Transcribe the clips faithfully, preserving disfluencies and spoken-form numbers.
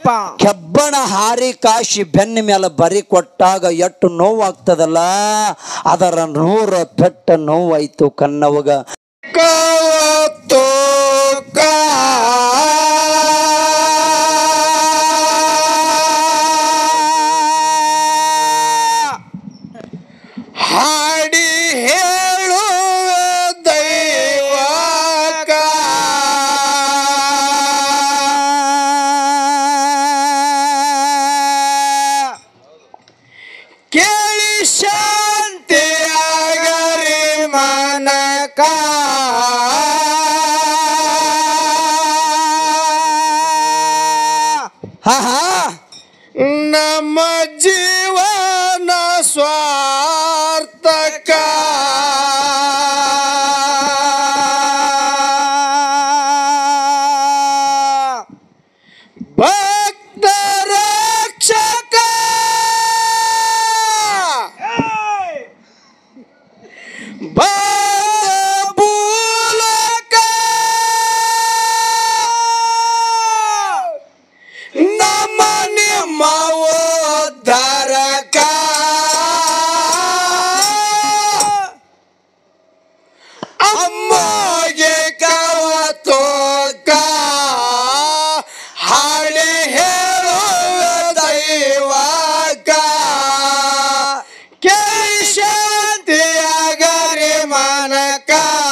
ಹೌದಪ್ಪ. ಕೆಬ್ಬಣ ಹಾರಿ ಕಾಶಿ ಬೆನ್ನ ಮೇಲೆ ಬರಿ ಕೊಟ್ಟಾಗ ಎಷ್ಟು ನೋವಾಗ್ತದಲ್ಲ, ಅದರ ನೂರ ಪೆಟ್ಟ ನೋವಾಯ್ತು ಕನ್ನವಗ. ಹಾಡಿ ಹೇಳುವ ದೈವಕ ಕೇಳಿ ಶಾಂತಿಯಾಗರಿ ಮನಕ. ಹಾ ಹಾ ನಮ್ಮ ಜೀವನ ಸ್ವಾರ್ಥಕ ಭಕ್ತ ರಕ್ಷಕ ಬೂಲಕ ನಮ್ಮ ನಿಮ್ಮ ಉದ್ಧಾರಕ ಅಮ್ಮಗೆ ಕವತೋಕ ಹಾಡಿ ಹೇಳುವ ದೈವಕ ಕೇಳಿ ಶಾಂತಿಯಾಗರಿ ಮನಕ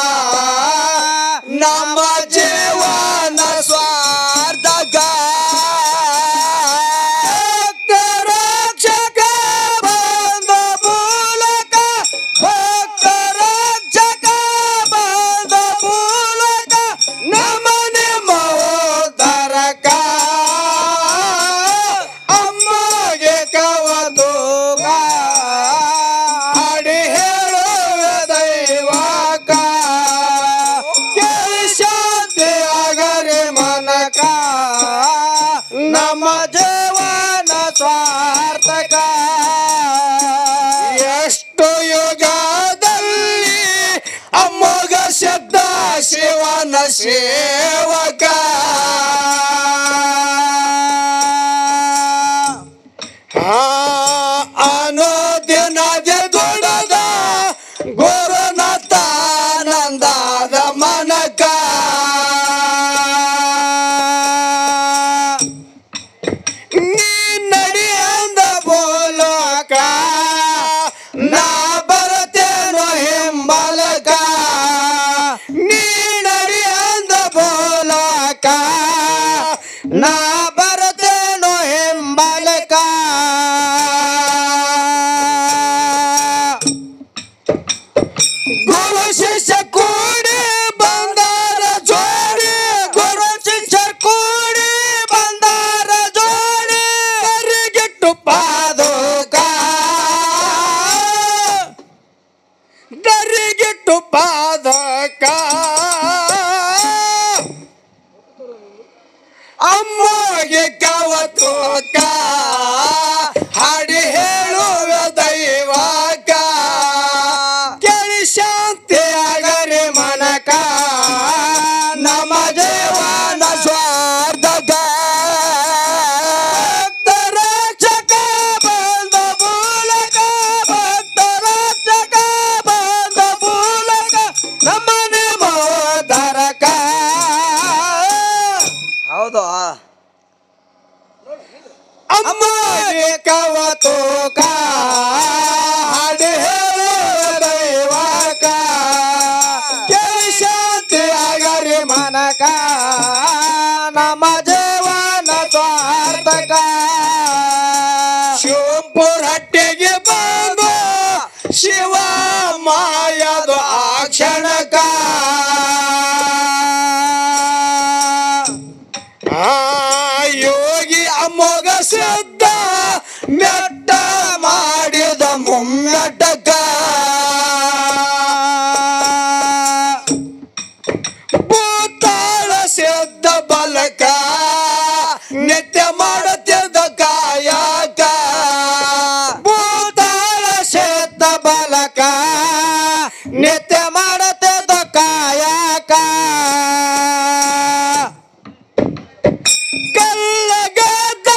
ನಮ್ಮ ಜೀವನ ಸ್ವಾರ್ಥಕ ರಕ್ಷಕ ಬಂದ ಮೂಲಕ ಭಕ್ತ ರಕ್ಷಕ ಬಂದ ಮೂಲಕ ನಮ್ಮ ನಿಮ್ಮ ಉದ್ಧಾರಕ ಅಮ್ಮಗೆ ಕವತೋಕ ಹಾಡಿ ಹೇಳುವ ದೈವಕ ಕೇಳಿ ಶಾಂತಿಯಾಗರಿ ಮನಕ ನಮ್ಮ ಜೀವನ ಸ್ವಾರ್ಥಕ. ಎಷ್ಟು ಯುಗದಲ್ಲಿ ಅಮೋಘ ಶಬ್ದ ಶಿವನ ಸೇವಕ ಅನುದಿನದ ದುಡದ ಗುರುನಾಥಾನಂದದ ಮನಕ ನೀ ನಡಿ ಅಂದ ಬೋಲಕ ನಾ ಬರ್ತೇನೋ ಹಿಂಬಲಕ. ನೀ ನಡಿ ಅಂದ ಬೋಲಕ ನಾ ಬರ್ತೇನೋ ಹಿಂಬಲಕ. ಗುರು ಶಿಷ್ಯ ಕೂಡಿ ಬಂದಾರ ಜೋಡಿ, ಗುರು ಶಿಷ್ಯ ಕೂಡಿ ಬಂದಾರ ಜೋಡಿ, ಕರಿಗಿಟ್ಟು ಪಾದೋಕ ಕರಿಗಿಟ್ಟು ಪಾದಕ ಅಮ್ಮಗೆ ಕವತೋಕ ಹಾಡಿ ಹೇಳುವ ದೈವಕ ಕೇಳಿ ಶಾಂತಿಯಾಗರಿ ಮನಕ ನಮ್ಮ ಜೀವನ ಸ್ವಾರ್ಥಕ ಭಕ್ತ ರಕ್ಷಕ ಬಂದ ಮೂಲಕ ಭಕ್ತ ರಕ್ಷಕ ಬಂದ ಮೂಲಕ ನಮ್ಮ ನಿಮ್ಮ ಉದ್ಧಾರಕ. ಹೌದು. ಅಮ್ಮಗೆ ಕವತೋಕ ಹಾಡಿ ಹೇಳುವ ದೈವಕ ಕೇಳಿ ಶಾಂತಿಯಾಗರಿ ಮನಕ ನಮ್ಮ ಜೀವನ ಸ್ವಾರ್ಥಕ. ಶಿವಪುರ ಹಟ್ಟಿಗೆ ಬಂದು ಶಿವ ಮಾಯದು ಆ ಕ್ಷಣಕ ಯೋಗಿ ಅಮೋಘ ಸಿದ್ಧ ಮೆಟ್ಟ ಮಾಡಿದ ಮುಮ್ಮೆಟ್ಟಕ ಭೂತಾಳ ಸಿದ್ಧ ಬಲಕ ನಿತ್ಯ ಮಾಡುತ್ತಿದ್ದ ಕಾಯಕ. ಭೂತಾಳ ಸಿದ್ಧ ಬಲಕ ನಿತ್ಯ ಮಾಡುತ್ತಿದ್ದ ಕಾಯಕ. ಕಲ್ಲಗದ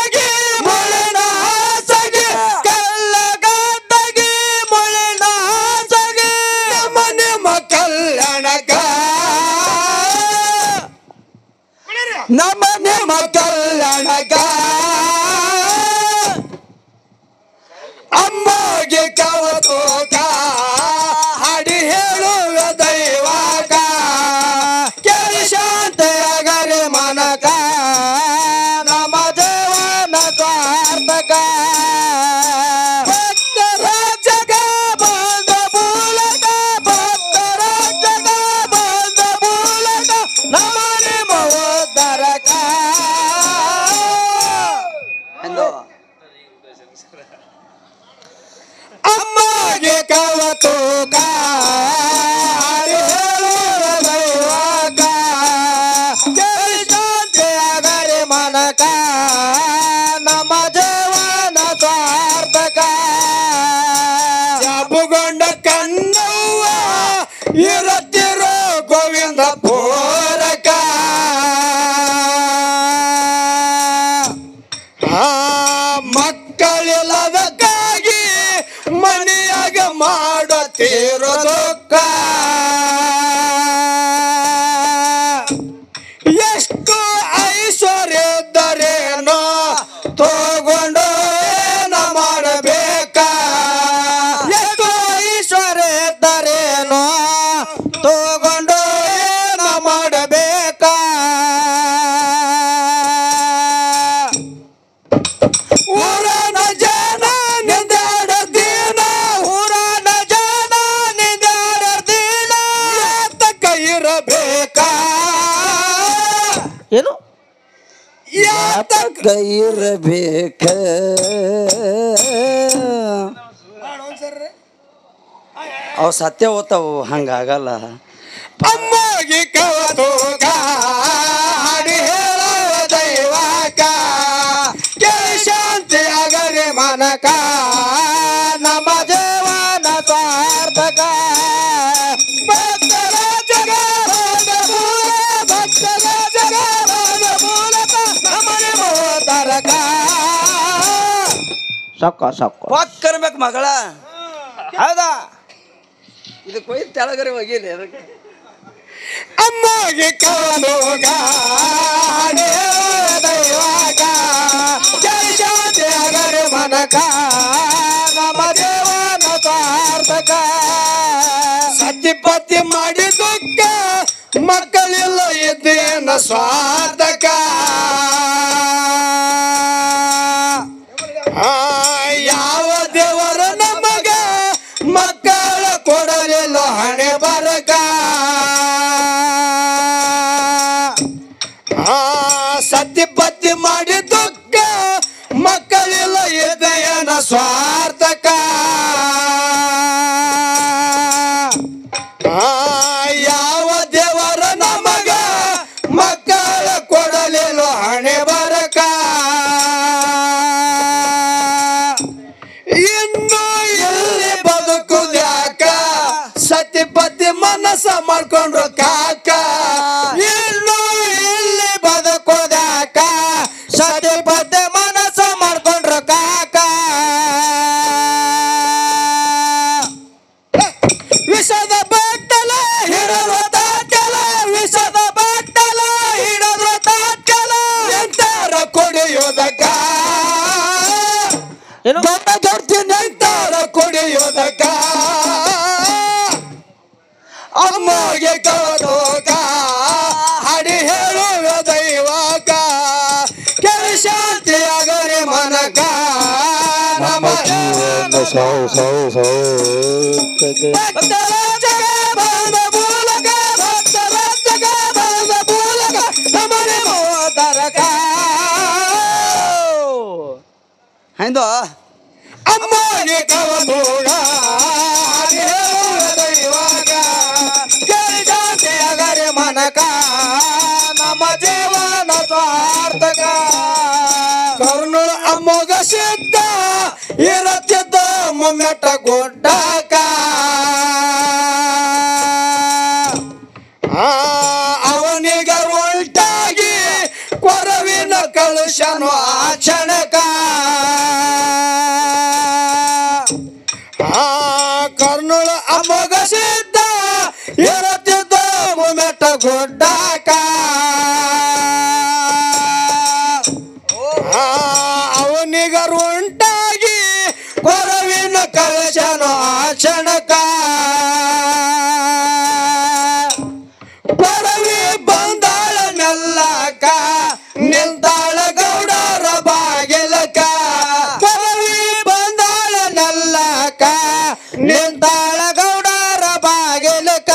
ಮಣಕ ಅಮ್ಮಗೆ ಕವತೋಕ ಹಾಡಿ ಹೇಳುವ ದೈವಕ ಕೇಳಿ ಶಾಂತಿಯಾಗರೆ ಮನಕ ನಮ್ಮ ದೇವನ ಸ್ವಾರ್ಥಕ ಭಕ್ತರ ಜಗ ಬಂದ ಮೂಲಕ ಭಕ್ತರ ಜಗ ಬಂದ ಮೂಲಕ ನಮ್ಮ ನಿಮ್ಮ ಉದ್ಧಾರಕ ಎಂದು ಅಮ್ಮಗೆ ಕವತೋಕ ಹಾಡಿ ಹೇಳುವ ದೈವಕ ಕೇಳಿ ಶಾಂತಿಯಾಗರೆ ಮನಕ ನಮ್ಮ ದೇವನ ಸ್ವಾರ್ಥಕ ಜಾಬುಗೊಂಡ ಕಣ್ಣವ್ವ ಇರತ್ತಿರೋ ಗೋವಿಂದ ಪೋರಕ ಆ ಮಕ್ಕಳಿಲ್ಲದಕ್ಕಾಗಿ ಮನೆಯಾಗ ಮಾಡುತ್ತೀರೋ ದುಃಖ ಎಷ್ಟು ಐಶ್ವರ್ಯ ಇದ್ದರೇನೋ ತಗೊಂಡು ಏನ ಮಾಡಬೇಕ ಎಷ್ಟು ಐಶ್ವರ್ಯ ಇದ್ದರೇನೋ ತಗೊಂಡು ಏನ ಮಾಡಬೇಕ ಊರನ ಜನ ನಿಂದಾಡ ದಿನ ಊರನ ಜನ ನಿಂದಾಡ ದಿನ ಯಾತಕ ಇರಬೇಕ ಏನು ಯಾತಕ ಇರಬೇಕ ಅವು ಸತ್ಯ ಓದ್ತಾವು ಹಂಗಾಗಲ್ಲ ಅಮ್ಮಗೆ ಕವತೋಕ ಹಾಡಿ ಹೇಳುವ ದೈವಕ ಕೇಳಿ ಶಾಂತಿಯಾಗರೆ ಮನಕ ನಮ್ಮ ದೇವನ ಸ್ವಾರ್ಥಕ ಭಕ್ತರ ಜಗ ಬಂದ ಮೂಲಕ ಭಕ್ತರ ಜಗ ಬಂದ ಮೂಲಕ ನಮ್ಮ ನಿಮ್ಮ ಉದ್ಧಾರಕ ಸಾಕ ಸಾಕು ಪಕ್ಕರ್ಬೇಕು ಮಗಳ ಹೌದಾ ಇದು ಕೊಯ್ದು ತೆಳಗರೆ ಹೋಗಿಲ್ಲ ಅದಕ್ಕೆ ಅಮ್ಮಗೆ ಕವತೋಕ ಹಾಡಿ ಹೇಳುವ ದೈವಕ ಕೇಳಿ ಶಾಂತಿಯಾಗರೆ ಮನಕ ನಮ್ಮ ದೇವನ ಸ್ವಾರ್ಥಕ ಸತಿಪತಿ ಮಾಡಿ ದುಃಖ ಮಕ್ಕಳಿಲ್ಲ ಇದ್ದೇನ ಸ್ವಾರ್ಥಕ ಆ, ಯಾವ ದೇವರ ನಮಗ ಮಕ್ಕಳ ಕೊಡಲಿಲ್ಲ ಹಣೆ ಬರಕ ಆ ಸತಿಪತಿ ಮಾಡಿ ದುಃಖ ಮಕ್ಕಳಿಲ್ಲ ಇದೆಯನ ಸ್ವಾರ್ಥಕ ಆ, ಯಾವ ದೇವರ ನಮಗ ಮಕ್ಕಳ ಕೊಡಲಿಲ್ಲ ಹಣೆ ಬರಕ ಇನ್ನು ಇಲ್ಲಿ ಬದುಕುದ್ಯಾಕ ಸತಿಪತಿ ಮನಸ್ಸ ಮಾಡ್ಕೊಂಡ್ರು ಕಾಕ ಇನ್ನು ಇಲ್ಲಿ ಬದುಕುದ್ಯಾಕ ಸತಿಪತಿ ಮನಸ್ಸ ಮಾಡ್ಕೊಂಡ್ರು ಕಾಕ ವಿಷದ ಬಟ್ಟಲ ಹಿಡಿದ್ರು ತಾತ್ಕಲ ವಿಷದ ಬಟ್ಟಲ ಹಿಡಿದ್ರು ತಾತ್ಕಲ ಎಂತಾರ ಕುಡಿಯೋದಕ್ಕ ಏನು ದೊಡ್ಡ ದೊಡ್ಡ ಎಂತಾರ ಕುಡಿಯೋದಕ್ಕ ಅಮ್ಮಗೆ ಕವತೋಕ ಹಾಡಿ ಹೇಳುವ ದೈವಕ ಕೇಳಿ ಶಾಂತಿಯಾಗರೆ ಮನಕ ನಮ್ಮ ಭಕ್ತರ ಜಗ ಬಂದ ಮೂಲಕ ಭಕ್ತರ ಜಗ ಬಂದ ಮೂಲಕ ನಮ್ಮ ನಿಮ್ಮ ಉದ್ಧಾರಕ ಹಂದು ಅಮ್ಮಗೆ ಕವತೋಕ ಹಾಡಿ ಹೇಳುವ ದೈವಕ ಕೇಳಿ ಶಾಂತಿಯಾಗರೆ ಮನಕ ನಮ್ಮ ಜೀವನ ಸ್ವಾರ್ಥಕ ಕರ್ನೂಳ ಅಮ್ಮಗ ಸಿದ್ಧ ಇರತ್ತಿದ್ದ ಮುಮ್ಮೆಟ್ಟ ಗುಡ್ಡಕ ಆ, ಅವನಿಗ ಉಲ್ಟಾಗಿ ಕೊರವಿನ ಕಳುಷನು ಆ ಕ್ಷಣಕ ಆ ಕರ್ನೂಳ ಅಮ್ಮಗ ಸಿದ್ಧ ಇರತ್ತಿದ್ದ ಮುಮ್ಮೆಟ್ಟ ಗುಡ್ಡಕ ಅವನಿಗರು ಉಂಟಾಗಿ ಕೊರವಿನ ಕಳಶನು ಆಚಣಕ ಕೊರವಿ ಬಂದಾಳ ನೆಲ್ಲಕ ನಿಂತಾಳ ಗೌಡರ ಬಾಗಿಲಕ ಕೊರವಿ ಬಂದಾಳ ನೆಲ್ಲಕ ನಿಂತಾಳ ಗೌಡರ ಬಾಗಿಲಕ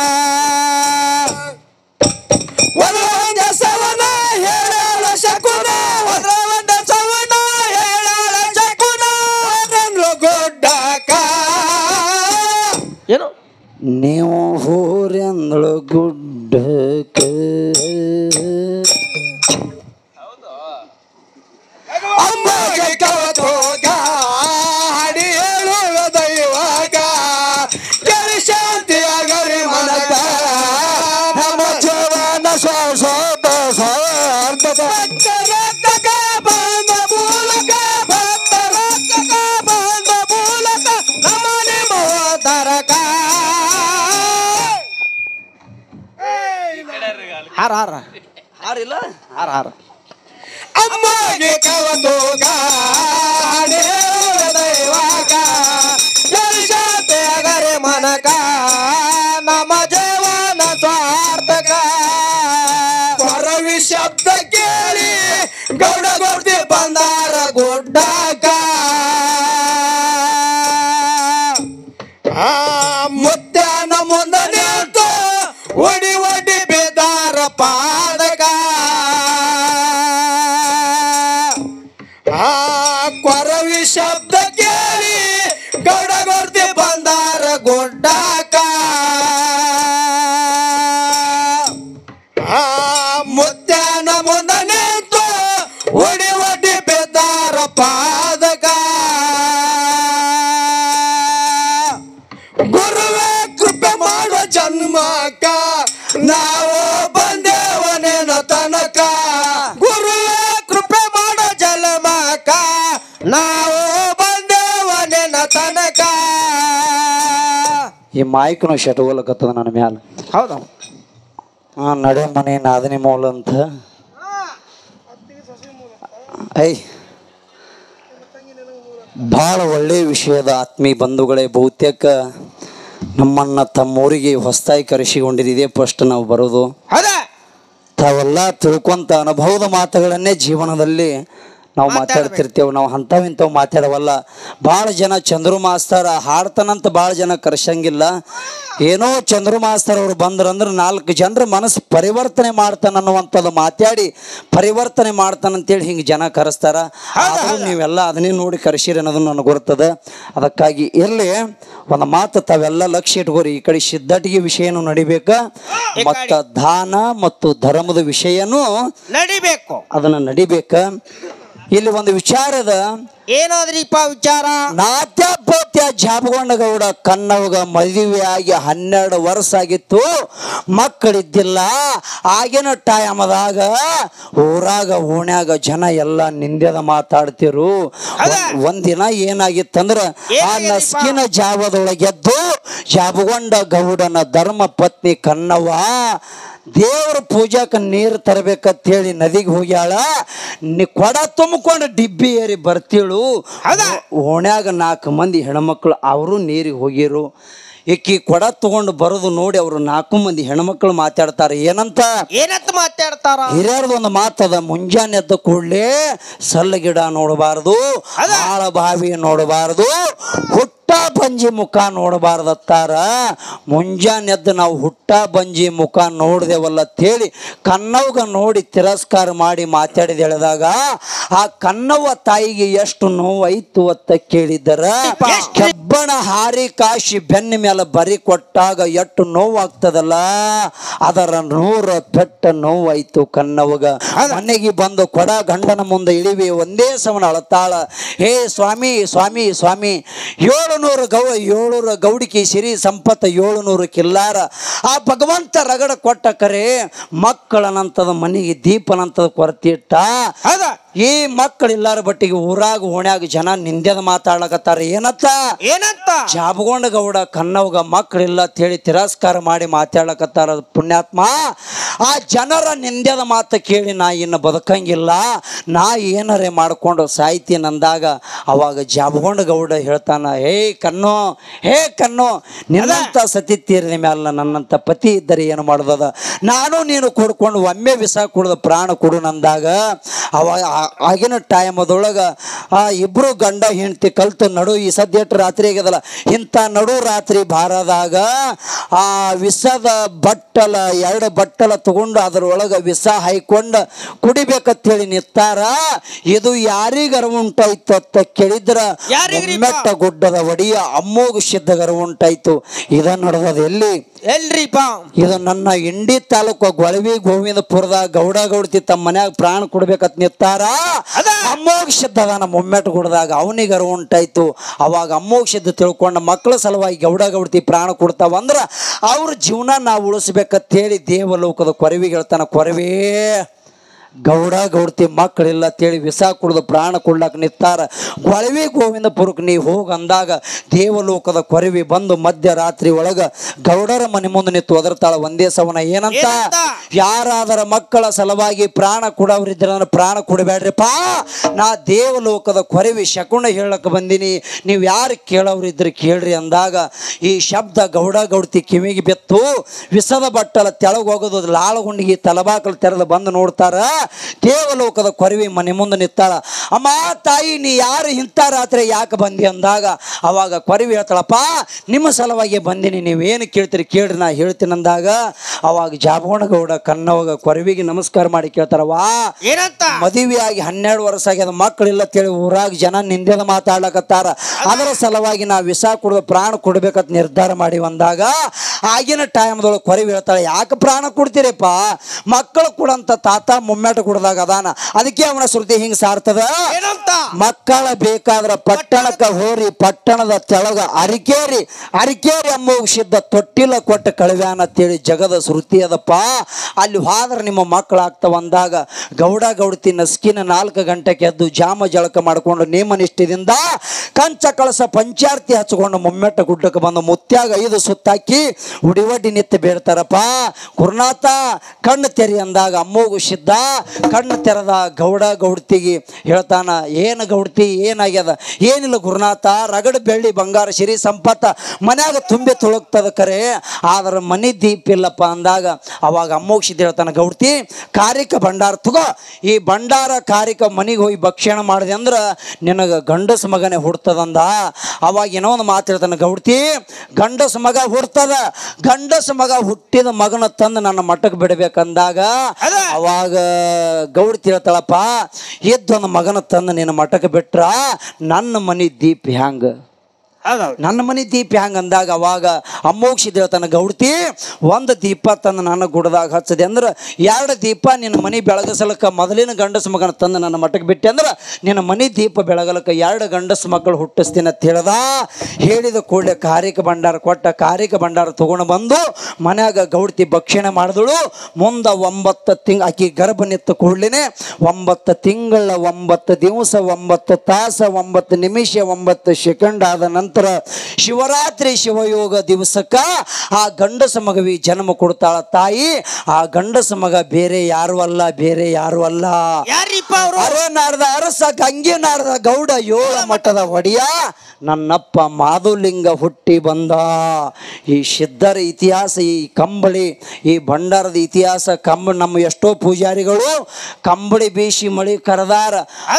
ಒಲವಂದ ಸವನ ಹೇಳಾಳ ಶಕುನ ಒಲವಂದ ಸವನ ಹೇಳಾಳ ಶಕುನ ಗಂಗ್ಲು ಗುಡ್ಡಕ ಏನು ನೀವು ಹೋರೆಂದಳು ಗುಡ್ಡಕ ಅಮ್ಮಗೆ ಕವತೋಗ ಹಾಡಿ ಹೇಳುವ ದೈವಾಗ ಕೆಳಿ ಶಾಂತಿಯಾಗಲಿ ಮನಕ ನಮ್ಮ ಜೀವನ ಸೋದ ಸಾರ್ಥಕ ಭಕ್ತರತ್ತಕ ಬಂದ ಮೂಲಕ ಭಕ್ತರತ್ತಕ ಬಂದ ಮೂಲಕ ನಮ್ಮ ನಿಮ್ಮ ತರಕ ಹಾರ ಹಾರ ಹಾರಿಲ್ಲ ಹಾರ ಹಾರ ಅಮ್ಮಗೆ ಕವತೋಗ ಹಾಡಿ ಹೇಳುವ ದೈವಾಗ ಕೆಳಿ ಶಾಂತಿಯಾಗಲಿ ಮನಕ ನಮ್ಮ ಜೀವನ ಸಾರ್ಥಕ ಕೊರವಿ ಶಬ್ದ ಕೇಳಿ ಗೌಡ ಗೌಡ್ತಿ ಬಂದಾರ ಗುಡ್ಡಕ ಆ ಮುತ್ಯಾನ ಮುಂದೆ ನಿಂತು ಒಡಿ ಒಡಿ ಬೇದಾರ ಪಾದಕ ಆ ಕೊರವಿ ಶಬ್ದ ಕೇಳಿ ಗೌಡ ಗೌಡ್ತಿ ಬಂದಾರ ಗುಡ್ಡಕ ಆ ಮುತ್ಯಾನ ಮುಂದೆ ನಿಂತು ಒಡಿ ಒಡಿ ಬೇದಾರ ಪಾದಕ ಗುರುವೇ ಕೃಪೆ ಮಾಡುವ ಜನ್ಮಕ್ಕ ನಾವು ಬಂದೇವನೇನ ತನಕ ಗುರುವೇ ಕೃಪೆ ಮಾಡೋ ಜನ್ಮಕ್ಕ ನಾವು ಬಂದೇವನೇನ ತನಕ ಈ ಮಾಯ್ಕನು ಶಟಗೋಲಕತ್ತದ ನನ್ನ ಮ್ಯಾಲ ಹೌದಾ ಆ ನಡೆ ಮನೆ ನಾದನಿ ಮೂಲ ಅಂತ ಐ ಭಾಳ ಒಳ್ಳೆಯ ವಿಷಯದ ಆತ್ಮೀಯ ಬಂಧುಗಳೇ. ಬಹುತೇಕ ನಮ್ಮನ್ನ ತಮ್ಮೂರಿಗೆ ಹೊಸದಾಗಿ ಕರೆಸಿಕೊಂಡಿದ್ದು ಇದೇ ಫಸ್ಟ್ ನಾವು ಬರೋದು. ಹೌದಾ ತಾವೆಲ್ಲ ತಿಳ್ಕೊಂತ ಅನುಭವದ ಮಾತುಗಳನ್ನೇ ಜೀವನದಲ್ಲಿ ನಾವು ಮಾತಾಡ್ತಿರ್ತೇವೆ. ನಾವು ಅಂಥವು ಇಂಥವು ಮಾತಾಡವಲ್ಲ. ಭಾಳ ಜನ ಚಂದ್ರು ಮಾಸ್ತರ್ ಹಾಡ್ತಾನಂತ ಭಾಳ ಜನ ಕರ್ಸಂಗಿಲ್ಲ. ಏನೋ ಚಂದ್ರು ಮಾಸ್ತರ್ ಅವ್ರು ಬಂದ್ರಂದ್ರೆ ನಾಲ್ಕು ಜನರ ಮನಸ್ಸು ಪರಿವರ್ತನೆ ಮಾಡ್ತಾನ ಅನ್ನುವಂಥದ್ದು ಮಾತಾಡಿ ಪರಿವರ್ತನೆ ಮಾಡ್ತಾನಂತೇಳಿ ಹಿಂಗೆ ಜನ ಕರೆಸ್ತಾರ. ಆದರೂ ನೀವೆಲ್ಲ ಅದನ್ನೇ ನೋಡಿ ಕರೆಸಿರಿ ಅನ್ನೋದು ನನಗೆ ಗೊತ್ತದ. ಅದಕ್ಕಾಗಿ ಎಲ್ಲಿ ಒಂದು ಮಾತು ತಾವೆಲ್ಲ ಲಕ್ಷ್ಯ ಇಟ್ಕೋರಿ. ಈ ಕಡೆ ಸಿದ್ಧಟಿಗೆ ವಿಷಯನೂ ನಡಿಬೇಕ, ಮತ್ತು ದಾನ ಮತ್ತು ಧರ್ಮದ ವಿಷಯನೂ ನಡಿಬೇಕು, ಅದನ್ನ ನಡಿಬೇಕ. ಇಲ್ಲಿ ಒಂದು ವಿಚಾರದ ಏನಾದ್ರಿಪ್ಪ ವಿಚಾರ? ನಾಟ್ಯಪೋತ್ಯ ಜಾಬಗೊಂಡಗೌಡ ಕನ್ನವಗ ಮದುವೆಯಾಗಿ ಹನ್ನೆರಡು ವರ್ಷ ಆಗಿತ್ತು, ಮಕ್ಕಳಿದ್ದಿಲ್ಲ. ಆಗಿನ ಟೈಮದಾಗ ಊರಾಗ ಓಣ್ಯಾಗ ಜನ ಎಲ್ಲ ನಿಂದ್ಯದ ಮಾತಾಡ್ತಿರು. ಒಂದಿನ ಏನಾಗಿತ್ತಂದ್ರ ಆ ನಸ್ಕಿನ ಜಾವದೊಳಗೆದ್ದು ಜಾಬಗೊಂಡ ಗೌಡನ ಧರ್ಮ ಪತ್ನಿ ಕನ್ನವ್ವ ದೇವ್ರ ಪೂಜಾಕ ನೀರು ತರಬೇಕಂತ ಹೇಳಿ ನದಿಗೆ ಹೋಗ್ಯಾಳ. ನಿ ಕೊಡ ತುಂಬಿಕೊಂಡು ಡಿಬ್ಬಿ ಏರಿ ಬರ್ತೀಳು. ಓಣ್ಯಾಗ ನಾಲ್ಕು ಮಂದಿ ಹೆಣ್ಮಕ್ಳು ಅವರು ನೀರಿಗೆ ಹೋಗಿರು. ಈಕಿ ಕೊಡ ತಗೊಂಡು ಬರೋದು ನೋಡಿ ಅವರು ನಾಲ್ಕು ಮಂದಿ ಹೆಣ್ಮಕ್ಳು ಮಾತಾಡ್ತಾರೆ. ಏನಂತ ಏನಂತ ಮಾತಾಡ್ತಾರ? ಹಿರಿಯರ್ದು ಒಂದು ಮಾತದ, ಮುಂಜಾನೆ ಎದ್ದ ಕೂಡಲೇ ಸಲ್ಲ ಗಿಡ ನೋಡಬಾರ್ದು, ಆಳ ಬಾವಿ ನೋಡಬಾರ್ದು, ಹುಟ್ಟ ಬಂಜಿ ಮುಖ ನೋಡಬಾರ್ದತ್ತಾರ. ಮುಂಜಾನೆ ಎದ್ದು ನಾವು ಹುಟ್ಟ ಬಂಜಿ ಮುಖ ನೋಡ್ದೇವಲ್ಲ ಅಂತೇಳಿ ಕನ್ನವ್ಗ ನೋಡಿ ತಿರಸ್ಕಾರ ಮಾಡಿ ಮಾತಾಡಿದ ಹೇಳಿದಾಗ ಆ ಕನ್ನವ್ವ ತಾಯಿಗೆ ಎಷ್ಟು ನೋವಾಯ್ತು ಅಂತ ಕೇಳಿದರ. ಕೆಬ್ಬಣ ಹಾರಿ ಕಾಶಿ ಬೆನ್ನ ಮೇಲೆ ಬರಿ ಕೊಟ್ಟಾಗ ಎಷ್ಟು ನೋವಾಗ್ತದಲ್ಲ, ಅದರ ನೂರ ಪೆಟ್ಟ ನೋವಾಯ್ತು ಕನ್ನವ್ಗ. ಮನೆಗೆ ಬಂದು ಕೊಡ ಗಂಡನ ಮುಂದೆ ಇಳಿವಿ ಒಂದೇ ಸಮನ ಅಳತಾಳ. ಹೇ ಸ್ವಾಮಿ ಸ್ವಾಮಿ ಸ್ವಾಮಿ, ಏಳು ನೂರು ಗೌ ಏಳುನೂರು ಗೌಡಿಕಿ ಸಿರಿ ಸಂಪತ್ತ ಏಳುನೂರು ಕಿಲ್ಲಾರ. ಆ ಭಗವಂತ ರಗಡ ಕೊಟ್ಟ ಕರೆ ಮಕ್ಕಳನಂತದ ಮನೆಗೆ ದೀಪನಂತದ ಕೊರತೆ ಇಟ್ಟ. ಈ ಮಕ್ಕಳಿಲ್ಲಾರ ಬಟ್ಟಿಗೆ ಊರಾಗ ಓಣ್ಯಾಗ ಜನ ನಿಂದ್ಯದ ಮಾತಾಡ್ಲಕತ್ತಾರ. ಏನತ್ತ ಏನಂತ? ಜಾಬಗೊಂಡ ಗೌಡ ಕನ್ನವಗ ಮಕ್ಕಳಿಲ್ಲ ಅಂತ ಹೇಳಿ ತಿರಸ್ಕಾರ ಮಾಡಿ ಮಾತಾಡ್ಲಕತ್ತಾರ. ಪುಣ್ಯಾತ್ಮ, ಆ ಜನರ ನಿಂದ್ಯದ ಮಾತು ಕೇಳಿ ನಾ ಇನ್ನು ಬದುಕಂಗಿಲ್ಲ, ನಾ ಏನರೇ ಮಾಡ್ಕೊಂಡು ಸಾಯ್ತೀನಿ ಅಂದಾಗ ಅವಾಗ ಜಾಬಗೊಂಡ ಗೌಡ ಹೇಳ್ತಾನ, ಹೇ ಕಣ್ಣು, ಹೇ ಕಣ್ಣು, ನಿನ್ನಂತ ಸತಿ ತೀರಿದ ಮ್ಯಾಲ ನನ್ನಂತ ಪತಿ ಇದ್ದರೆ ಏನು ಮಾಡೋದದ, ನಾನು ನೀನು ಕೊಡ್ಕೊಂಡು ಒಮ್ಮೆ ವಿಷ ಕುಡ್ದು ಪ್ರಾಣ ಕೊಡು ನಂದಾಗ ಅವಾಗ ಆಗಿನ ಟೈಮ್ ಅದೊಳಗ ಆ ಇಬ್ರು ಗಂಡ ಹೆಂಡತಿ ಕಲ್ತು ನಡು ಈ ಸದ್ಯಟ್ಟು ರಾತ್ರಿ ಆಗ್ಯದಲ್ಲ, ಇಂಥ ನಡು ರಾತ್ರಿ ಬಾರದಾಗ ಆ ವಿಷದ ಬಟ್ಟಲ ಎರಡು ಬಟ್ಟಲ ತಗೊಂಡು ಅದರೊಳಗೆ ವಿಷ ಹಾಯ್ಕೊಂಡು ಕುಡಿಬೇಕಂತೇಳಿ ನಿತ್ತಾರ. ಇದು ಯಾರಿಗರ ಉಂಟಾಯ್ತು ಅಂತ ಕೇಳಿದ್ರ ಮೆಟ್ಟ ಗುಡ್ಡದ ಒಡಿಯ ಅಮ್ಮೋಗ ಸಿದ್ಧಗರ ಉಂಟಾಯ್ತು. ಇದ ನಡೆದದ ಎಲ್ಲಿ ಎಲ್ರಿಪ್ಪ? ಇದು ನನ್ನ ಇಂಡಿ ತಾಲೂಕು ಗೊಳವಿ ಗೋವಿಂದಪುರದ ಗೌಡ ಗೌಡತಿ ತಮ್ಮ ಮನ್ಯಾಗ ಪ್ರಾಣ ಕೊಡ್ಬೇಕತ್ ನಿತ್ತಾರ. ಅಮ್ಮೋಗ ಸಿದ್ಧದ ನಮ್ಮ ಒಮ್ಮೆಟ್ಟು ಗುಡ್ದಾಗ ಅವನಿಗರ ಉಂಟಾಯ್ತು. ಅವಾಗ ಅಮ್ಮೋಗ ಸಿದ್ಧ ತಿಳ್ಕೊಂಡ ಮಕ್ಕಳ ಸಲುವಾಗಿ ಗೌಡ ಗೌಡತಿ ಪ್ರಾಣ ಕೊಡ್ತಾವ ಅಂದ್ರ ಅವ್ರ ಜೀವನ ನಾವು ಉಳಿಸ್ಬೇಕಂತೇಳಿ ದೇವಲೋಕದ ಕೊರವಿಗೆ ಹೇಳ್ತಾನ, ಕೊರವೇ ಗೌಡ ಗೌಡತಿ ಮಕ್ಕಳಿಲ್ಲ ಅಂತೇಳಿ ವಿಷ ಕುಡಿದು ಪ್ರಾಣ ಕೊಡ್ಲಾಕ ನಿತ್ತಾರ. ಗೊಳವಿ ಗೋವಿಂದಪುರಕ್ಕೆ ನೀ ಹೋಗ ಅಂದಾಗ ದೇವಲೋಕದ ಕೊರವಿ ಬಂದು ಮಧ್ಯರಾತ್ರಿ ಒಳಗ ಗೌಡರ ಮನೆ ಮುಂದೆ ನಿಂತು ಒದರ್ತಾಳ ಒಂದೇ ಸವನ. ಏನಂತ? ಯಾರಾದರ ಮಕ್ಕಳ ಸಲುವಾಗಿ ಪ್ರಾಣ ಕೊಡೋರಿದ್ರ ಪ್ರಾಣ ಕೊಡಬೇಡ್ರಿಪ್ಪ, ನಾ ದೇವಲೋಕದ ಕೊರವಿ ಶಕುನ ಹೇಳಕ್ ಬಂದಿನಿ, ನೀವು ಯಾರು ಕೇಳೋರಿದ್ರೆ ಕೇಳ್ರಿ ಅಂದಾಗ ಈ ಶಬ್ದ ಗೌಡ ಗೌಡತಿ ಕಿವಿಗೆ ಬೆತ್ತು. ವಿಷದ ಬಟ್ಟಲ ತೆಳಗ ಹೋಗೋದು ಲಾಳಗುಂಡಿಗೆ ತಲಬಾಕಲು ತೆರೆದು ಬಂದು ನೋಡ್ತಾರ. ದೇವಲೋಕದ ಕೊರವಿ ಮನೆ ಮುಂದೆ ನಿತ್ತಾಳ. ಅಮ್ಮ ತಾಯಿ, ನೀ ಯಾರು ಇಂಥ ರಾತ್ರಿ ಯಾಕೆ ಬಂದಿ ಅಂದಾಗ ಅವಾಗ ಕೊರವಿ ಹೇಳ್ತಾಳಪ್ಪ, ನಿಮ್ಮ ಸಲುವಾಗಿ ಬಂದಿನಿ, ನೀವೇನು ಕೇಳ್ತೀರಿ ಕೇಳ್ರಿ, ನಾ ಹೇಳ್ತೀನಿ ಅಂದಾಗ ಅವಾಗ ಜಾಬಗೊಂಡಗೌಡ ಕನ್ನವಾಗ ಕೊರವಿಗೆ ನಮಸ್ಕಾರ ಮಾಡಿ ಕೇಳ್ತಾರವಾ, ಏನಂತ? ಮದುವೆಯಾಗಿ ಹನ್ನೆರಡು ವರ್ಷ ಆಗ್ಯದ, ಮಕ್ಕಳಿಲ್ಲ ಅಂತೇಳಿ ಊರಾಗ ಜನ ನಿಂದೆದ ಮಾತಾಡ್ಲಕತ್ತಾರ, ಅದರ ಸಲುವಾಗಿ ನಾ ವಿಷ ಕುಡಿದು ಪ್ರಾಣ ಕೊಡ್ಬೇಕಂತ ನಿರ್ಧಾರ ಮಾಡಿ ಅಂದಾಗ ಆಗಿನ ಟೈಮ್ದೊಳಗೆ ಕೊರವಿ ಹೇಳ್ತಾಳೆ, ಯಾಕೆ ಪ್ರಾಣ ಕೊಡ್ತೀರಪ್ಪ, ಮಕ್ಕಳು ಕೊಡಂತ ತಾತ ಮೊಮ್ಮೆಟ ಕುಡ್ದಾಗ ಅದಾನ, ಅದಕ್ಕೆ ಅವನ ಶ್ರುತಿ ಹಿಂಗ್ ಸಾರ್ತದ, ಮಕ್ಕಳ ಬೇಕಾದ್ರ ಪಟ್ಟಣಕ್ಕ ಹೋರಿ, ಪಟ್ಟಣದ ತೆಳಗ ಅರಿಕೇರಿ, ಅರಿಕೇರಿ ಅಮ್ಮೋಗಿಸಿದ್ದ ತೊಟ್ಟಿಲ ಕೊಟ್ಟ ಕಳವ್ಯಾನ ಅಂತೇಳಿ ಜಗದ ಶ್ರುತಿ ಅದಪ್ಪ. ಅಲ್ಲಿ ಹೋದ್ರೆ ನಿಮ್ಮ ಮಕ್ಕಳು ಆಗ್ತಾವ ಅಂದಾಗ ಗೌಡ ಗೌಡತಿ ನಸ್ಕಿನ ನಾಲ್ಕು ಗಂಟೆಗೆ ಎದ್ದು ಜಾಮ ಜಳಕ ಮಾಡಿಕೊಂಡು ನೇಮನಿಷ್ಠದಿಂದ ಕಂಚ ಕಳಸ ಪಂಚಾರ್ತಿ ಹಚ್ಕೊಂಡು ಮೊಮ್ಮೆಟ್ಟ ಗುಡ್ಡಕ್ಕೆ ಬಂದು ಮುತ್ಯಾಗ ಐದು ಸುತ್ತಾಕಿ ಉಡಿವಡ್ಡಿ ನಿತ್ತಿ ಬೇಡ್ತಾರಪ್ಪ, ಗುರುನಾಥ ಕಣ್ಣು ತೆರಿ ಅಂದಾಗ ಅಮ್ಮೋಗು ಸಿದ್ಧ ಕಣ್ಣು ತೆರೆದ ಗೌಡ ಗೌಡತಿಗೆ ಹೇಳ್ತಾನ, ಏನು ಗೌಡತಿ ಏನಾಗ್ಯದ? ಏನಿಲ್ಲ ಗುರುನಾಥ, ರಗಡ ಬೆಳ್ಳಿ ಬಂಗಾರ ಸಿರಿ ಸಂಪತ್ತ ಮನ್ಯಾಗ ತುಂಬಿ ತುಳುಕ್ತದ ಕರೆ, ಆದ್ರೆ ಮನೆ ದೀಪ ಇಲ್ಲಪ್ಪ ಅಂದಾಗ ಅವಾಗ ಅಮ್ಮೋಗ ಸಿದ್ಧ ಹೇಳ್ತಾನ, ಗೌಡತಿ ಕಾರಿಕ ಭಂಡಾರ ತಗೋ, ಈ ಭಂಡಾರ ಕಾರಿಕ ಮನೆಗೆ ಹೋಗಿ ಭಕ್ಷಣ ಮಾಡಿದೆ ಅಂದ್ರೆ ನಿನಗೆ ಗಂಡಸ ಮಗನೇ ಹುಡ್ತದಂದ. ಅವಾಗ ಏನೋ ಒಂದು ಮಾತು ಹೇಳ್ತಾನೆ, ಗೌಡತಿ ಗಂಡಸ ಮಗ ಹುಡ್ತದ, ಗಂಡಸ ಮಗ ಹುಟ್ಟಿದ ಮಗನ ತಂದು ನನ್ನ ಮಠಕ್ಕೆ ಬಿಡಬೇಕಂದಾಗ ಅವಾಗ ಗೌಡತಿ ಹೇಳ್ತಾಳಪ್ಪ, ಎದ್ದೊಂದು ಮಗನ ತಂದು ನಿನ್ನ ಮಠಕ್ಕೆ ಬಿಟ್ರ ನನ್ನ ಮನೆ ದೀಪ ಹ್ಯಾಂಗ, ನನ್ನ ಮನೆ ದೀಪ ಹ್ಯಾಂಗ ಅಂದಾಗ ಅವಾಗ ಅಮ್ಮೋಗಿಸಿದ ಹೇಳ್ತಾನೆ, ಗೌಡತಿ ಒಂದು ದೀಪ ತಂದು ನನ್ನ ಗುಡದಾಗ ಹಚ್ಚದೆ ಅಂದ್ರೆ ಎರಡು ದೀಪ ನಿನ್ನ ಮನೆ ಬೆಳಗಸಲಕ್ಕ ಮೊದಲಿನ ಗಂಡಸ ಮಗನ ತಂದು ನನ್ನ ಮಠಕ್ಕೆ ಬಿಟ್ಟೆ ಅಂದ್ರೆ ನಿನ್ನ ಮನೆ ದೀಪ ಬೆಳಗಲಕ್ಕ ಎರಡು ಗಂಡಸ ಮಕ್ಕಳು ಹುಟ್ಟಿಸ್ತೀನಿ ಅಂತ ಹೇಳ್ದ. ಹೇಳಿದ ಕೂಡಲೇ ಕಾರಿಕ ಭಂಡಾರ ಕೊಟ್ಟ, ಕಾರಿಕ ಭಂಡಾರ ತಗೊಂಡು ಬಂದು ಮನ್ಯಾಗ ಗೌಡತಿ ಭಕ್ಷಣೆ ಮಾಡಿದಳು. ಮುಂದೆ ಒಂಬತ್ತು ತಿಂಗ್ ಆಕಿ ಗರ್ಭ ನಿತ್ತ ಕೂಡಲೇ ಒಂಬತ್ತು ತಿಂಗಳ ಒಂಬತ್ತು ದಿವಸ ಒಂಬತ್ತು ತಾಸ ಒಂಬತ್ತು ನಿಮಿಷ ಒಂಬತ್ತು ಸೆಕೆಂಡ್ ಆದ ನಂತರ ಶಿವರಾತ್ರಿ ಶಿವಯೋಗ ದಿವಸಕ್ಕ ಆ ಗಂಡಸ ಮಗವಿ ಜನ್ಮ ಕೊಡ್ತಾಳ ತಾಯಿ. ಆ ಗಂಡಸ ಮಗ ಬೇರೆ ಯಾರು ಅಲ್ಲ, ಬೇರೆ ಯಾರು ಅಲ್ಲ, ಅರೆ ನಾಡ್ದ ಅರಸ ಗಂಗೆ ನಾಡ್ದ ಗೌಡ ಏಳ ಮಠದ ಒಡೆಯ ನನ್ನಪ್ಪ ಮಾಧುಲಿಂಗ ಹುಟ್ಟಿ ಬಂದ. ಈ ಸಿದ್ಧರ ಇತಿಹಾಸ, ಈ ಕಂಬಳಿ, ಈ ಭಂಡಾರದ ಇತಿಹಾಸ, ಕಂಬ ನಮ್ಮ ಎಷ್ಟೋ ಪೂಜಾರಿಗಳು ಕಂಬಳಿ ಬೀಸಿ ಮಳಿ ಕರೆದಾರ,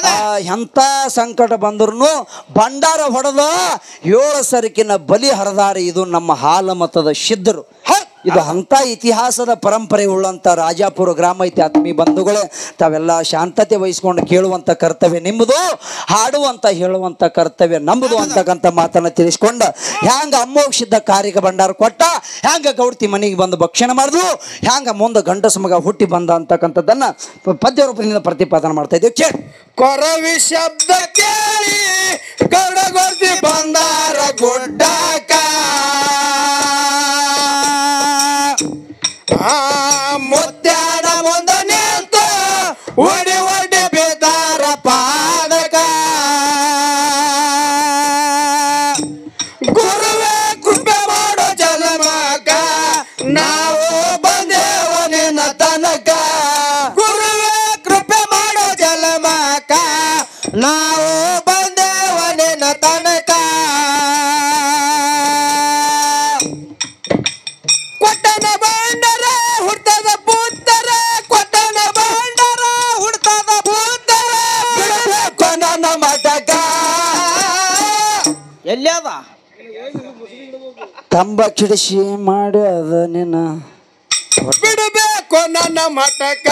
ಎಂಥ ಸಂಕಟ ಬಂದ್ರು ಭಂಡಾರ ಹೊಡೆದ ಏಳು ಸರಕಿನ ಬಲಿ ಹರಿದಾರ. ಇದು ನಮ್ಮ ಹಾಲ ಮತದ ಸಿದ್ಧರು. ಇದು ಅಂಥ ಇತಿಹಾಸದ ಪರಂಪರೆ ಉಳ್ಳಂಥ ರಾಜಾಪುರ ಗ್ರಾಮ ಐತಿ. ಆತ್ಮೀಯ ಬಂಧುಗಳೇ, ತಾವೆಲ್ಲ ಶಾಂತತೆ ವಹಿಸ್ಕೊಂಡು ಕೇಳುವಂಥ ಕರ್ತವ್ಯ ನಿಮ್ಮದು, ಹಾಡುವಂಥ ಹೇಳುವಂಥ ಕರ್ತವ್ಯ ನಮ್ಮದು ಅಂತಕ್ಕಂಥ ಮಾತನ್ನು ತಿಳಿಸ್ಕೊಂಡ ಹ್ಯಾಂಗ ಅಮ್ಮೋಗಿಸಿದ್ದ ಕಾರಿಕ ಭಂಡಾರ ಕೊಟ್ಟ, ಹ್ಯಾಂಗ ಗೌಡತಿ ಮನೆಗೆ ಬಂದು ಭಕ್ಷಣೆ ಮಾಡಿದ್ರು, ಹ್ಯಾಂಗ ಮುಂದೆ ಗಂಡಸ ಮಗ ಹುಟ್ಟಿ ಬಂದ ಅಂತಕ್ಕಂಥದ್ದನ್ನ ಪದ್ಯ ರೂಪದಿಂದ ಪ್ರತಿಪಾದನೆ ಮಾಡ್ತಾ ಇದ್ದೀವಿ. ಕೇಳಿ ಕೊರವಿ ಶಬ್ದ ಕೇಳಿ ಗೌಡ ಗೌಡತಿ ಬಂದಾರ ಗುಡ್ಡಕ, ಮುತ್ಯಾನ ಮುಂದ ನಿಂತು ಒಡಿ ಒಡಿ ಬೇದಾರ ನಾವು ಬಂದೇವ ನಿನ್ನ ತನಕ ಕೊಟ್ಟನ ಬಂಡರ ಹುಡ್ತದ ಪುತ್ತರ ಕೊಟ್ಟನ ಬಂಡರ ಹುಡ್ತದ ಪುತ್ತರ ಬಿಡಬೇಕು ನನ್ನ ಮಟಕ ಎಲ್ಲಿಯದ ತಂಬ ಕಿಡಿಸಿ ಮಾಡಿ ಅದ ನಿನ್ನ ಬಿಡಬೇಕು ನನ್ನ ಮಟಕ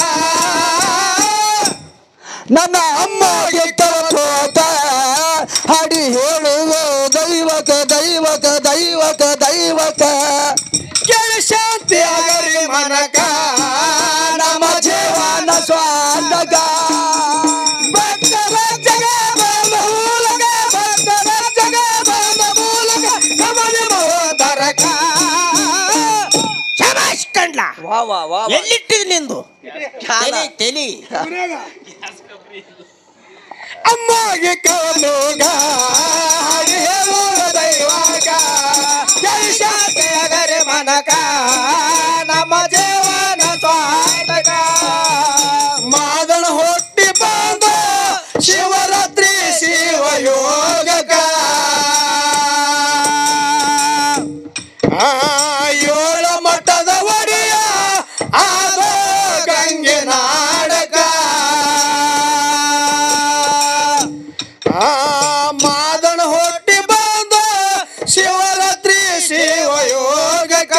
ನನ್ನ ಅಮ್ಮಗೆ ತೋತ ಹಾಡಿ ಹೇಳುವ ದೈವಕ ದೈವಕ ದೈವಕ ದೈವಕ ಕೇಳಿ ಶಾಂತಿ ಆಗರಿ ಮನಕ ನಮ್ಮ ಜೀವನ ಸ್ವಾಂತಕ ಭಕ್ತರ ಜಗ ಬಂದ ಮೂಲಕ ಭಕ್ತರ ಜಗ ಬಂದ ಮೂಲಕ ಕಮಲಿ ಮಹೋದರಕ ಶಬಾಷ್ ಕಂಡ್ಲ ವಾ ವಾ ವಾ ಎಲ್ಲಿಟ್ಟಿದ್ ನಿಂದು ತಲಿ ತಲಿ ಅಮ್ಮಗೆ ಕವಲೋಗ ಹಾಡಿ ಹೇಳುವ ದೈವಾಗ ಜೈ ಶಾಂತಿ ಆಗರಿ ಮನಕ ನಮ್ಮ ಜೀವನ ಸ್ವಾತಕ ಮಾದಣ ಹೊಟ್ಟಿ ಬಂದ ಶಿವರಾತ್ರಿ ಶಿವಯೋಗಕ ಆ ಏಳ ಮಠದ ಒಡೆಯ ಆದ ಗಂಗೆ ನಾಡಕ ಆ ಮಾದಣ ಹೊಟ್ಟಿ ಬಂದ ಶಿವರಾತ್ರಿ ಶಿವಯೋಗಕ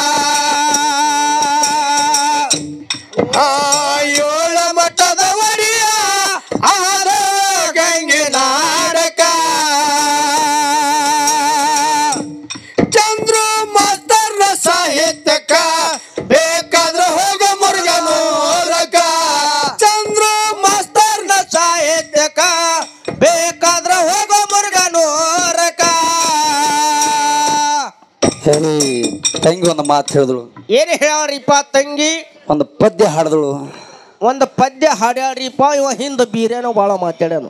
ಆ ಏಳ ಮಠದ ಒಡೆಯ ಆದ ಗಂಗೆ ನಾಡಕ ಚಂದ್ರ ಮಾಸ್ತರ್ನ ಸಾಹಿತ್ಯಕ ಬೇಕಾದ್ರೆ ಹೋಗ ಮುರುಗನೂರಕ ಚಂದ್ರ ಮಾಸ್ತರ್ನ ಸಾಹಿತ್ಯಕ ಬೇಕಾದ್ರೆ ಹೋಗ ಮುರುಗನೂರಕ ಹೇಳಿ ತಂಗಿ ಒಂದು ಮಾತು ಹೇಳಿದಳು ಏನು ಹೇಳ್ರಿಪ್ಪ ತಂಗಿ ಒಂದು ಪದ್ಯ ಹಾಡಿದಳು ಒಂದು ಪದ್ಯ ಹಾಡ್ಯಾಡ್ರಿಪ್ಪ ಇವ ಹಿಂದೆ ಬೀರೇನೋ ಭಾಳ ಮಾತಾಡ್ಯಾನು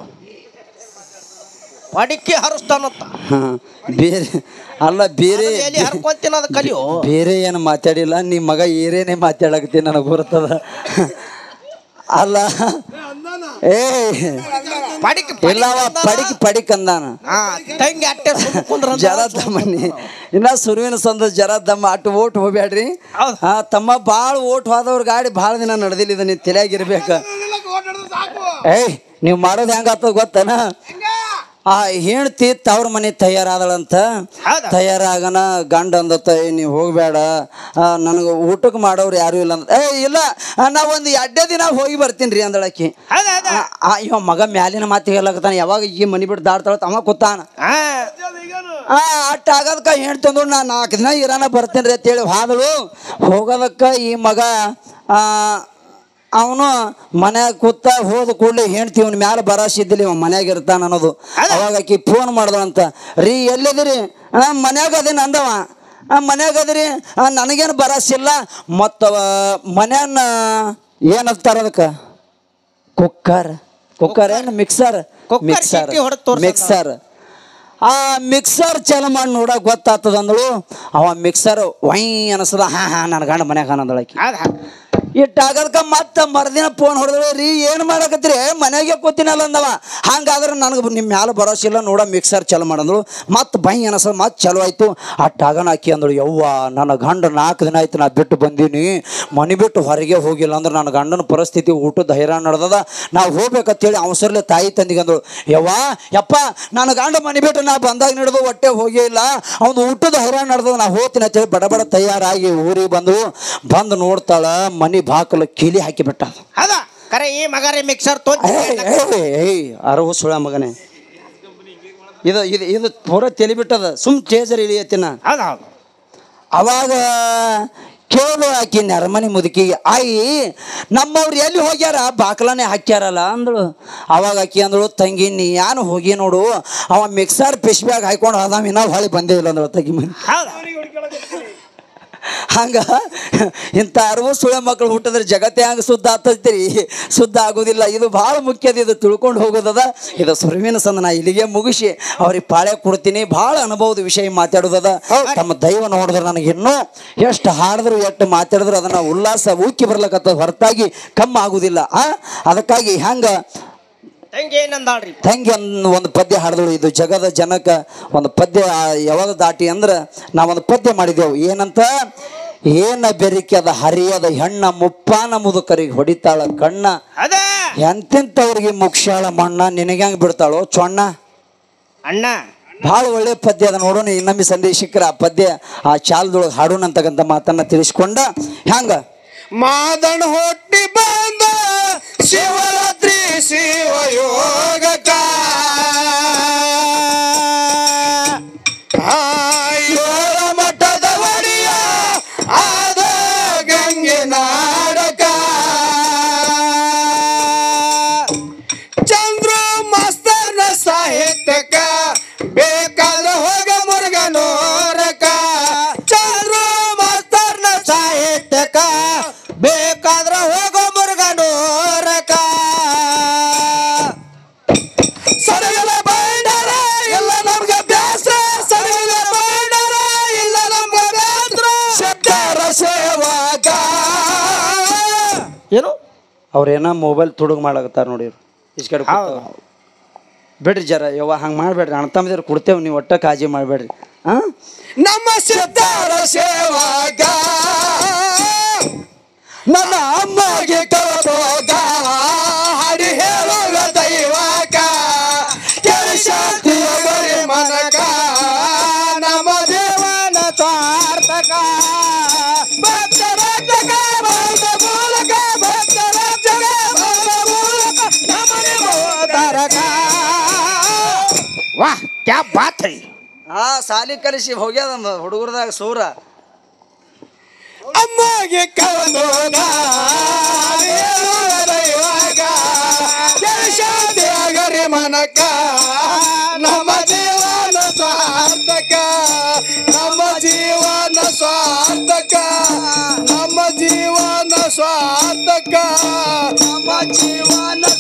ಪಡಿಕೆ ಹರಿಸ್ತಾನಂತ ಹಾ, ಬೇರೆ ಅಲ್ಲ ಬೇರೆ ಎಲ್ಲಿ ಹರ್ಕೊಂತೀನಿ ಅದು ಕಲಿಯೋ ಬೇರೆ ಏನು ಮಾತಾಡಿಲ್ಲ ನಿಮ್ಮ ಮಗ ಏರೇನೇ ಮಾತಾಡಕತ್ತೀನಿ ನನಗೆ ಬರ್ತದ ಅಲ್ಲ ಏ ಪಡಿಕೆ ಇಲ್ಲವ ಪಡಿಕ್ ಪಡಿಕ್ ಅಂದಾನ ಹಾ ತಂಗಿ ಅಟ್ಟೆ ಕುಂದ್ರ ಜರ ದಮ್ಮನಿ ಇನ್ನ ಸುರುವಿನ ಸಂದ ಜರ ದಮ್ಮ ಅಟ್ಟು ಓಟ್ ಹೋಗ್ಬ್ಯಾಡ್ರಿ ಹೌದು. ಹಾ ತಮ್ಮ ಭಾಳ ಓಟ್ ಹೋದವ್ರ ಗಾಡಿ ಭಾಳ ದಿನ ನಡೆದಿಲ್ಲ ಇದು ನೀವು ತಲೆಯಾಗಿರ್ಬೇಕ ಏಯ್ ನೀವು ಮಾಡೋದು ಹೆಂಗಾಗ್ತದ ಗೊತ್ತನ ಆ ಹೆಣ್ತಿ ತವ್ರ ಮನೆ ತಯಾರಾದಳಂತ ಹೌದಾ? ತಯಾರಾಗನ ಗಂಡ ಅಂದತ್ತ ನೀವು ಹೋಗ್ಬೇಡ ನನಗೆ ಊಟಕ್ಕೆ ಮಾಡೋರು ಯಾರು ಇಲ್ಲ ಅಂತ ಏ ಇಲ್ಲ ನಾ ಒಂದು ಎರಡೇ ದಿನ ಹೋಗಿ ಬರ್ತೀನಿ ರೀ ಅಂದಳಕಿ ಆ ಇವ ಮಗ ಮ್ಯಾಲಿನ ಮಾತಿಗೆ ಹೇಳಕತ್ತಾನ ಯಾವಾಗ ಈ ಮನೆ ಬಿಟ್ಟು ದಾಡ್ತಾಳ ತಮ್ಮ ಕೂತಾನ ಆ ಅಟ್ಟ ಆಗೋದಕ್ಕ ಹೇಳ್ತಂದ್ರು ನಾ ನಾಲ್ಕು ದಿನ ಇರಾನ ಬರ್ತೀನಿ ರೀ ಅಂತೇಳಿ ಹಾದಳು ಹೋಗೋದಕ್ಕೆ ಈ ಮಗ ಅವನು ಮನ್ಯಾಗ ಕೂತ ಹೋದ ಕೂಡಲೇ ಹೆಣ್ತಿ ಇವ್ನ ಮ್ಯಾಲ ಬರಾಸಿದ್ದಿಲ್ಲ ಇವ ಮನ್ಯಾಗ ಇರ್ತಾನ ಅನ್ನೋದು ಅವಾಗ ಆಕಿ ಫೋನ್ ಮಾಡ್ದಳಂತ ರೀ ಎಲ್ಲಿದಿರಿ ಮನ್ಯಾಗ ಅದೇನು ಅಂದವ ಮನ್ಯಾಗ ಅದಿರಿ ನನಗೇನು ಬರಾಸಿಲ್ಲ ಮತ್ತು ಮನ್ಯಾನ ಏನಂತಾರ ಅದಕ್ಕೆ ಕುಕ್ಕರ್ ಕುಕ್ಕರ್ ಏನು ಮಿಕ್ಸರ್ ಮಿಕ್ಸರ್ ಮಿಕ್ಸರ್ ಆ ಮಿಕ್ಸರ್ ಚಾಲು ಮಾಡಿ ನೋಡಕ್ ಗೊತ್ತಾಗ್ತದ ಅಂದಳು ಅವ ಮಿಕ್ಸರ್ ವೈ ಅನಿಸ್ತದ ಹಾ ಹಾ ನನ್ನ ಗಂಡ ಮನ್ಯಾಗ ಅನ್ನೋದಳಕಿ ಇಟ್ಟಾಗದಕ್ಕೆ ಮತ್ತೆ ಮರುದಿನ ಫೋನ್ ಹೊಡೆದಳು ರೀ ಏನು ಮಾಡಕತ್ರಿ ಮನೆಗೆ ಕೂತಿನಲ್ಲ ಅಂದವ ಹಂಗಾದ್ರೆ ನನಗೆ ನಿಮ್ಮ ಮ್ಯಾಲೆ ಭರೋಸಿಲ್ಲ ನೋಡ ಮಿಕ್ಸರ್ ಚಲೋ ಮಾಡಂದಳು ಮತ್ತೆ ಬೈ ಅನಿಸೋದು ಮತ್ತೆ ಚಲೋ ಆಯಿತು ಅಟ್ಟಾಗನ ಹಾಕಿ ಅಂದಳು ಯವ್ವ ನನ್ನ ಗಂಡ ನಾಲ್ಕು ದಿನ ಆಯ್ತು ನಾ ಬಿಟ್ಟು ಬಂದೀನಿ ಮನೆ ಬಿಟ್ಟು ಹೊರಗೆ ಹೋಗಿಲ್ಲ ಅಂದ್ರೆ ನನ್ನ ಗಂಡನ ಪರಿಸ್ಥಿತಿ ಊಟದ ಹೈರಾಣ ನಡೆದದ ನಾವು ಹೋಗ್ಬೇಕಂತೇಳಿ ಅವಸರಲೆ ತಾಯಿ ತಂದಿಗೆ ಅಂದಳು ಯವ್ವ ಯಪ್ಪ ನನ್ನ ಗಂಡ ಮನೆ ಬಿಟ್ಟು ನಾ ಬಂದಾಗ ನಡೆದು ಹೊಟ್ಟೆ ಹೋಗೇ ಇಲ್ಲ ಅವ್ನು ಊಟದ ಹೈರಾಣ ನಡೆದದ ನಾ ಹೋಗ್ತೀನಿ ಅಂತೇಳಿ ಬಡ ಬಡ ತಯಾರಾಗಿ ಊರಿಗೆ ಬಂದು ಬಂದು ನೋಡ್ತಾಳ ಮನೆ ಬಾಕಲು ಕೀಲಿ ಹಾಕಿಬಿಟ್ಟ ಹೌದಾ ಕರೆ ಈ ಮಗರೇ ಮಿಕ್ಸರ್ ಏಯ್ ಅರವು ಸುಳ ಮಗನೇ ಇದು ಇದು ಇದು ಪೂರ ತೆಲಿಬಿಟ್ಟದ ಸುಮ್ ಚೇಜರ್ ಇಳಿಯತ್ತಿನ ಹೌದಾ ಅವಾಗ ಕೇಳು ಆಕಿ ನೆರಮನಿ ಮುದುಕಿಗೆ ಆಯಿ ನಮ್ಮವ್ರು ಎಲ್ಲಿ ಹೋಗ್ಯಾರ ಬಾಕಲನೇ ಹಾಕ್ಯಾರಲ್ಲ ಅಂದಳು ಅವಾಗ ಆಕಿ ಅಂದಳು ತಂಗಿ ನೀ ಯಾನು ಹೋಗಿ ನೋಡು ಅವ ಮಿಕ್ಸರ್ ಪಿಶ್ಬ್ಯಾಗ ಹಾಕೊಂಡು ಹೋದಾವ ಇನ್ನೂ ಹೊಳಿ ಬಂದೇ ಇಲ್ಲ ಅಂದಳು ತಂಗಿ ಮನೆ ಹಂಗ ಇಂಥ ಅರಿವು ಸುಳ್ಳ ಮಕ್ಕಳು ಹುಟ್ಟಿದ್ರೆ ಜಗತ್ತೇ ಹಂಗೆ ಶುದ್ಧ ಆಗ್ತೈತಿರಿ ಶುದ್ಧ ಆಗೋದಿಲ್ಲ ಇದು ಭಾಳ ಮುಖ್ಯದ ಇದು ತಿಳ್ಕೊಂಡು ಹೋಗೋದದ ಇದು ಸುರುವಿನ ಸಂದ ನಾ ಇಲ್ಲಿಗೆ ಮುಗಿಸಿ ಅವ್ರಿಗೆ ಪಾಳೆ ಕೊಡ್ತೀನಿ ಭಾಳ ಅನುಭವದ ವಿಷಯ ಮಾತಾಡೋದದ ತಮ್ಮ ದೈವ ನೋಡಿದ್ರೆ ನನಗೆ ಇನ್ನೂ ಎಷ್ಟು ಹಾಡಿದ್ರು ಎಷ್ಟು ಮಾತಾಡಿದ್ರು ಅದನ್ನು ಉಲ್ಲಾಸ ಉಕ್ಕಿ ಬರ್ಲಕತ್ತ ಹೊರತಾಗಿ ಕಮ್ಮಿ ಆಗೋದಿಲ್ಲ ಆ ಅದಕ್ಕಾಗಿ ಹೆಂಗೆ ತಂಗಿ ಏನಂದಾಳ್ರಿ ತಂಗಿ ಒಂದು ಒಂದು ಪದ್ಯ ಹಾಡಿದಳು. ಇದು ಜಗದ ಜನಕ ಒಂದು ಪದ್ಯ ಯಾವಾಗ ದಾಟಿ ಅಂದ್ರೆ ನಾವೊಂದು ಪದ್ಯ ಮಾಡಿದೆವು. ಏನಂತ? ಏನ ಬೆರಿಕೆದ ಹರಿಯದ ಹೆಣ್ಣ ಮುಪ್ಪಾನ ಮುದುಕರಿಗೆ ಹೊಡಿತಾಳ ಕಣ್ಣ, ಅದ ಎಂತೆಂಥವ್ರಿಗೆ ಮುಕ್ಷಾಳ ಮಣ್ಣ ನಿನಗ್ಯಾಂಗ ಬಿಡ್ತಾಳೋ ಚೊಣ್ಣ. ಅಣ್ಣ ಭಾಳ ಒಳ್ಳೆ ಪದ್ಯ ಅದ ನೋಡೋಣ. ಇನ್ನೊಮ್ಮೆ ಸಂದೇಶಿಕರ ಆ ಪದ್ಯ ಆ ಚಾಲದೊಳಗೆ ಹಾಡೋಣ ಅಂತಕ್ಕಂಥ ಮಾತನ್ನ ತಿಳಿಸ್ಕೊಂಡ ಹ್ಯಾಂಗ ಮಾದಣ ಹೊಟ್ಟಿ ಬಂದ ಶಿವರಾತ್ರಿ ಶಿವಯೋಗಕ ಆಯೋಳ ಮಠದ ಒಡೆಯ ಆದ ಗಂಗೆ ನಾಡಕ ಚಂದ್ರ ಮಾಸ್ತರ್ನ ಸಾಹಿತ್ಯಕ ಬೇಕಾದ್ರೆ ಹೋಗ ಮುರುಗನೋರಕ ಚಂದ್ರ ಮಾಸ್ತರ್ನ ಸಾಹಿತ್ಯಕ ಬೇಕಾದ್ರೆ ಹೋಗೋ ಮುರುಗನೋರಕ ಸರಗಲ ಬೈಡರ ಇಲ್ಲ ನಮ್ಗೆ ಬ್ಯಾಸ್ರ ಸರಗಲ ಬೈಡರ ಇಲ್ಲ ನಮ್ಗೆ ಬ್ಯಾಸ್ರ ಶಬ್ದರ ಸೇವಕ ಏನು ಅವ್ರೇನ ಮೊಬೈಲ್ ತುಡುಗ್ ಮಾಡಾಕತ್ತಾರ ನೋಡಿ ಇಸ್ ಕಡೆ ಬಿಡ್ರಿ ಜರ ಯವ್ವ ಹಂಗೆ ಮಾಡಬೇಡ್ರಿ. ಅಣ್ಣ ತಮ್ಮದಿರು ಕೊಡ್ತೇವೆ, ನೀವು ಒಟ್ಟ ಕಾಳಜಿ ಮಾಡಬೇಡ್ರಿ. ಹಾಂ ನಮ್ಮ ಸಿದ್ಧಾರ ಸೇವಕ ನನ್ನ ಅಮ್ಮಗೆ ಕಳಬೋಗ ಹರಿ ಹೇಳುವ ದೈವಕ ಕೆಳಶಾಂತಿಯ ಗರಿ ಮನಕ ನಮ್ಮ ಜೀವನ ಸಾರ್ಥಕ ಭಕ್ತರಾಜಕ ಬಂದ ಮೂಲಕ ಭಕ್ತರಾಜಕ ಬಂದ ಮೂಲಕ ನಮ್ಮನೆ ಮೋದರಕ. ವಾಹ್ ಕ್ಯಾ ಬಾತ್ ಹೈ. ಹಾ ಸಾಲಿ ಕಲಿಸಿ ಹೋಗ್ಯದ ಹುಡುಗರದಾಗ ಸೂರ. ಅಮ್ಮಗೆ ಕವನೋಗ ದೈವಾಗ ಗರಿ ಮನಕ ನಮ್ಮ ಜೀವನ ಸಾರ್ಥಕ ನಮ್ಮ ಜೀವನ ಸಾರ್ಥಕ ನಮ್ಮ ಜೀವನ ಸಾರ್ಥಕ ನಮ್ಮ ಜೀವನ